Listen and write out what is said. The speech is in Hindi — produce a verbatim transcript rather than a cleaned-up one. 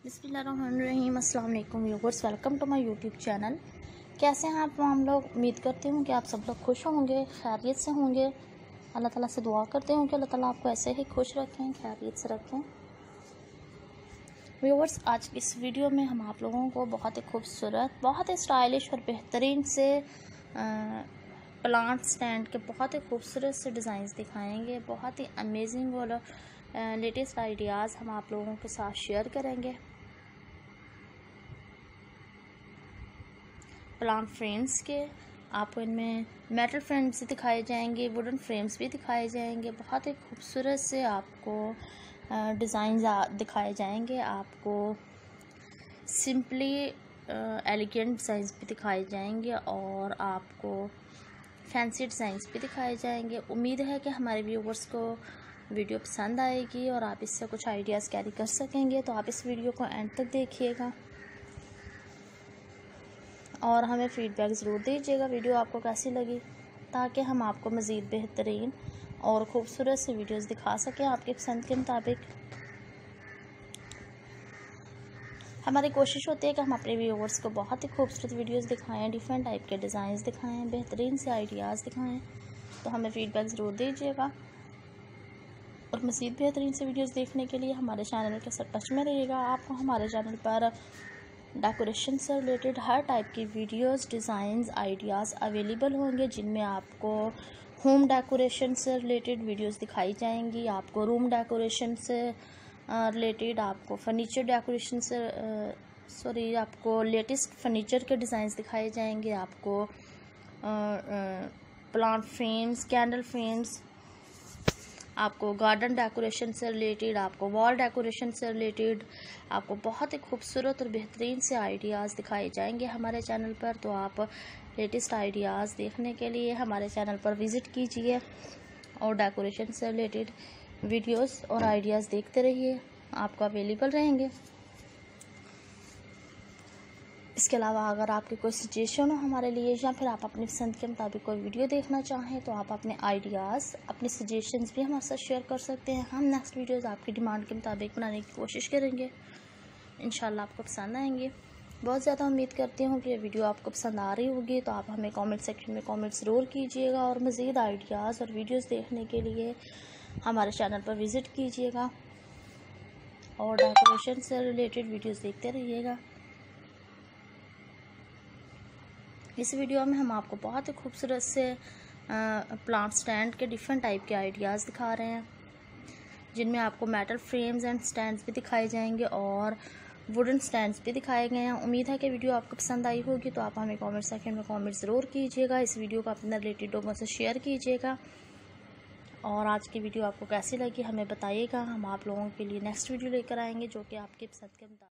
बिस्मिल्लाहिर्रहमानिर्रहीम। अस्सलाम वालेकुम viewers, welcome to my YouTube channel. कैसे हैं आप हम लोग? उम्मीद करती हूँ कि आप सब लोग खुश होंगे, खैरियत से होंगे। अल्लाह ताला से दुआ करते हूँ कि अल्लाह ताला आपको ऐसे ही खुश रखें, खैरियत से रखें। व्यूअर्स, आज इस वीडियो में हम आप लोगों को बहुत ही खूबसूरत, बहुत ही स्टाइलिश और बेहतरीन से प्लांट स्टैंड के बहुत ही खूबसूरत से डिज़ाइंस दिखाएंगे। बहुत ही अमेजिंग और लेटेस्ट आइडियाज़ हम आप लोगों के साथ शेयर करेंगे। प्लांट फ्रेम्स के आपको इनमें मेटल फ्रेम्स दिखाए जाएंगे, वुडन फ्रेम्स भी दिखाए जाएंगे। बहुत ही खूबसूरत से आपको डिज़ाइन दिखाए जाएंगे। आपको सिंपली एलिगेंट डिज़ाइंस भी दिखाए जाएंगे और आपको फैंसी डिज़ाइंस भी दिखाए जाएंगे। उम्मीद है कि हमारे व्यूवर्स को वीडियो पसंद आएगी और आप इससे कुछ आइडियाज़ कैरी कर सकेंगे। तो आप इस वीडियो को एंड तक देखिएगा और हमें फ़ीडबैक ज़रूर दीजिएगा वीडियो आपको कैसी लगी, ताकि हम आपको मज़ीद बेहतरीन और ख़ूबसूरत सी वीडियोस दिखा सकें आपके पसंद के मुताबिक। हमारी कोशिश होती है कि हम अपने व्यूअर्स को बहुत ही खूबसूरत वीडियोस दिखाएं, डिफरेंट टाइप के डिज़ाइंस दिखाएं, बेहतरीन से आइडियाज़ दिखाएं। तो हमें फ़ीडबैक ज़रूर दीजिएगा और मज़ीद बेहतरीन से वीडियोस देखने के लिए हमारे चैनल के साथ टच में रहिएगा। आपको हमारे चैनल पर डेकोरेशन से रिलेटेड हर टाइप की वीडियोस, डिज़ाइंस, आइडियाज़ अवेलेबल होंगे, जिनमें आपको होम डेकोरेशन से रिलेटेड वीडियोस दिखाई जाएंगी, आपको रूम डेकोरेशन से रिलेटेड, आपको फर्नीचर डेकोरेशन से सॉरी आपको लेटेस्ट फर्नीचर के डिज़ाइंस दिखाए जाएंगे, आपको प्लांट फ्रेम्स, कैंडल फ्रेम्स, आपको गार्डन डेकोरेशन से रिलेटेड, आपको वॉल डेकोरेशन से रिलेटेड, आपको बहुत ही खूबसूरत और बेहतरीन से आइडियाज़ दिखाए जाएंगे हमारे चैनल पर। तो आप लेटेस्ट आइडियाज़ देखने के लिए हमारे चैनल पर विज़िट कीजिए और डेकोरेशन से रिलेटेड वीडियोस और आइडियाज़ देखते रहिए, आपको अवेलेबल रहेंगे। इसके अलावा अगर आपके कोई सजेशन हो हमारे लिए, या फिर आप अपनी पसंद के मुताबिक कोई वीडियो देखना चाहें, तो आप अपने आइडियाज़, अपने सजेशंस भी हमारे साथ शेयर कर सकते हैं। हम नेक्स्ट वीडियोस आपकी डिमांड के मुताबिक बनाने की कोशिश करेंगे। इंशाल्लाह आपको पसंद आएंगे। बहुत ज़्यादा उम्मीद करती हूँ कि ये वीडियो आपको पसंद आ रही होगी। तो आप हमें कॉमेंट सेक्शन में कॉमेंट ज़रूर कीजिएगा और मज़ीद आइडियाज़ और वीडियोज़ देखने के लिए हमारे चैनल पर विज़िट कीजिएगा और डेकोरेशन से रिलेटेड वीडियोज़ देखते रहिएगा। इस वीडियो में हम आपको बहुत ही खूबसूरत से प्लांट स्टैंड के डिफरेंट टाइप के आइडियाज़ दिखा रहे हैं, जिनमें आपको मेटल फ्रेम्स एंड स्टैंड्स भी दिखाए जाएंगे और वुडन स्टैंड्स भी दिखाए गए हैं। उम्मीद है कि वीडियो आपको पसंद आई होगी। तो आप हमें कमेंट सेक्शन में कमेंट ज़रूर कीजिएगा। इस वीडियो को अपने रिलेटेड लोगों से शेयर कीजिएगा और आज की वीडियो आपको कैसी लगी हमें बताइएगा। हम आप लोगों के लिए नेक्स्ट वीडियो लेकर आएंगे जो कि आपकी पसंद के मुताबिक